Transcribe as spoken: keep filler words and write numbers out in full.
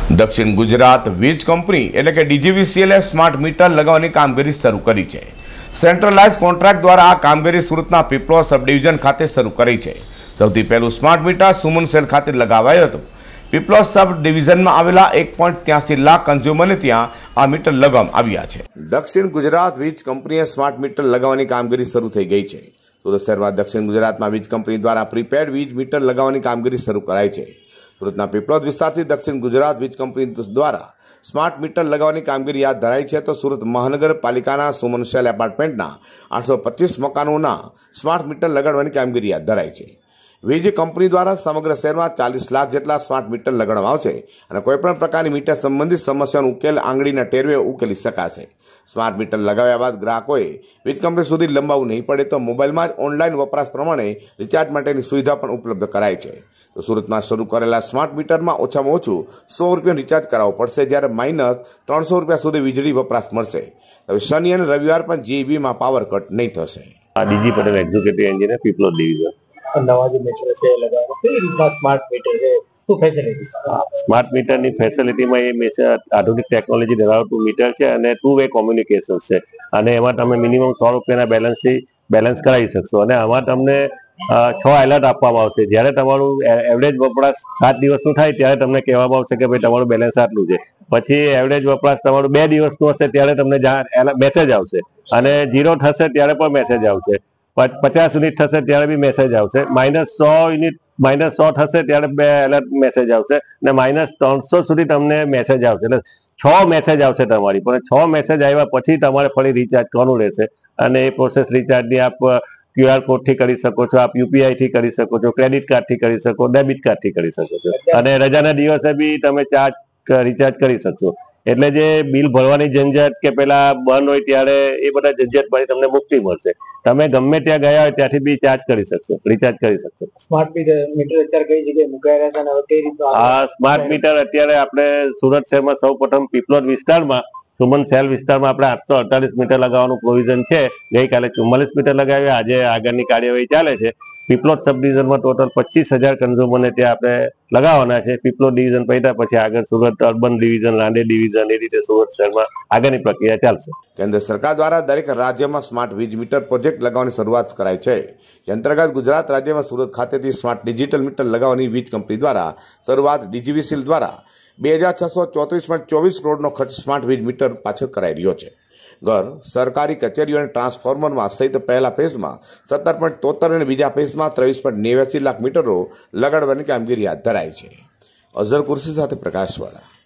દક્ષિણ ગુજરાત વીજ કંપની એટલે કે ડીજીવીસીએલે સ્માર્ટ મીટર લગાવવાની કામગીરી શરૂ કરી છે। સેન્ટ્રલાઇઝ કોન્ટ્રાક્ટ દ્વારા આ કામગીરી સુરતના પીપળો સબ ડિવિઝન ખાતે શરૂ કરી છે। સૌથી પહેલું સ્માર્ટ મીટર સુમન સેલ ખાતે લગાવાયું હતું। પીપળો સબ ડિવિઝનમાં આવેલા એક પોઈન્ટ ત્યાસી લાખ કન્ઝ્યુમરને ત્યાં આ મીટર લગાવવામાં આવ્યા છે। દક્ષિણ ગુજરાત વીજ કંપનીએ સ્માર્ટ મીટર લગાવવાની કામગીરી શરૂ થઈ ગઈ છે। સુરત શહેરમાં દક્ષિણ ગુજરાતમાં વીજ કંપની દ્વારા પ્રીપેડ વીજ મીટર લગાવવાની કામગીરી શરૂ કરાઈ છે। સુરતના પીપળોદ વિસ્તારથી દક્ષિણ ગુજરાત વીજ કંપની દ્વારા સ્માર્ટ મીટર લગાવવાની કામગીરી હાથ ધરાઈ છે। તો સુરત મહાનગરપાલિકાના સુમન સેલ એપાર્ટમેન્ટના આઠસો પચીસ મકાનોના સ્માર્ટ મીટર લગાડવાની કામગીરી હાથ ધરાઈ છે। વીજ કંપની દ્વારા સમગ્ર શહેરમાં ચાલીસ લાખ જેટલા સ્માર્ટ મીટર લગાડવામાં આવશે અને કોઈપણ પ્રકારની મીટર સંબંધિત સમસ્યાનો ઉકેલ આંગળીના ટેરવે ઉકેલી શકાશે। સ્માર્ટ મીટર લગાવ્યા બાદ ગ્રાહકોએ વીજ કંપની સુધી લંબાવવું નહીં પડે તો મોબાઈલમાં જ ઓનલાઈન વપરાશ પ્રમાણે રિચાર્જ માટેની સુવિધા પણ ઉપલબ્ધ કરાઈ છે। તો સુરતમાં શરૂ કરેલા સ્માર્ટ મીટરમાં ઓછામાં ઓછું સો રૂપિયાનું રિચાર્જ કરાવવું પડશે, જ્યારે માઇનસ ત્રણસો રૂપિયા સુધી વીજળી વપરાશ મળશે। હવે શનિ અને રવિવાર પણ જીઈબીમાં પાવર કટ નહીં થશે। DG Patel executive engineer Piplod division. નવા જે મીટર છે લગાવવાનો કઈ રીતના સ્માર્ટ મીટર છે, શું ફેસિલિટી? સ્માર્ટ મીટરની ફેસિલિટીમાં એ મેસે આધુનિક ટેકનોલોજી ધરાવતું મીટર છે અને ટુ વે કોમ્યુનિકેશન છે અને એમાં તમે મિનિમમ સો રૂપિયાના બેલેન્સથી બેલેન્સ કરાવી શકશો અને આમાં તમને છ એલર્ટ આપવામાં આવશે। જ્યારે તમારું એવરેજ વપરાશ સાત દિવસનું થાય ત્યારે તમને કહેવામાં આવશે કે ભાઈ તમારું બેલેન્સ આટલું છે। પછી એવરેજ વપરાશ તમારું બે દિવસનું હશે ત્યારે તમને મેસેજ આવશે અને ઝીરો થશે ત્યારે પણ મેસેજ આવશે। પચાસ યુનિટ થશે ત્યારે બી મેસેજ આવશે। માઇનસ સો યુનિટ માઇનસ સો થશે ત્યારે બે એલર્ટ મેસેજ આવશે અને માઇનસ ત્રણસો સુધી તમને મેસેજ આવશે। એટલે છ મેસેજ આવશે તમારી પણ છ મેસેજ આવ્યા પછી તમારે ફરી રિચાર્જ કરવાનું રહેશે અને એ પ્રોસેસ રિચાર્જની આપ ક્યુઆર કોડથી કરી શકો છો, આપ યુપીઆઈથી કરી શકો છો, ક્રેડિટ કાર્ડથી કરી શકો, ડેબિટ કાર્ડથી કરી શકો છો અને રજાના દિવસે બી તમે ચાર્જ રિચાર્જ કરી શકશો। એટલે જે બિલ ભરવાની ઝંઝટ કે પેલા બંધ હોય ત્યારે એ બધા ઝંઝટમાંથી તમને મુક્તિ મળશે। તમે ગમે ત્યાં ગયા હોય ત્યાંથી બી ચાર્જ કરી શકશો, રિચાર્જ કરી શકશો। સ્માર્ટ મીટર અત્યારે કઈ જગ્યાએ મુકાઈ રહ્યા છે અને હવે કઈ રીતના આ સ્માર્ટ મીટર અત્યારે આપણે સુરત શહેરમાં સૌ પ્રથમ પીપળોદ વિસ્તારમાં સુમન સેલ વિસ્તારમાં આપણે આઠસો અડતાલીસ મીટર લગાવવાનું પ્રોવિઝન છે। ગઈકાલે ચુમ્માલીસ મીટર લગાવ્યા, આજે આગળની કાર્યવાહી ચાલે છે। પીપળોદ સબ ડિવિઝનમાં ટોટલ પચીસ હજાર કન્ઝ્યુમરને ત્યાં આપણે લગાવવાના છે। પીપળોદ ડિવિઝન પૈતા પછી આગળ Surat urban division, Rander division, એ રીતે સુરત શહેરમાં આગળની પ્રક્રિયા ચાલશે। કેન્દ્ર સરકાર દ્વારા દરેક રાજ્યમાં સ્માર્ટ વીજ મીટર પ્રોજેક્ટ લગાવવાની શરૂઆત કરાઈ છે। જે અંતર્ગત ગુજરાત રાજ્યમાં સુરત ખાતેથી સ્માર્ટ ડિજિટલ મીટર લગાવવાની વીજ કંપની દ્વારા શરૂઆત ડીજીવીસીએલ દ્વારા બે હજાર છસો ચોત્રીસ પોઈન્ટ ચોવીસ કરોડનો ખર્ચ સ્માર્ટ વીજ મીટર પાછળ કરાઈ રહ્યો છે। ઘર, સરકારી કચેરીઓ અને ટ્રાન્સફોર્મરમાં સહિત પહેલા ફેઝમાં સત્તર પોઈન્ટ તોતેર અને બીજા ફેઝમાં ત્રેવીસ પોઈન્ટ નેવ્યાસી લાખ મીટરો લગાડવાની કામગીરી હાથ ધરાઈ છે। અઝર કુર્સી સાથે પ્રકાશવાળા।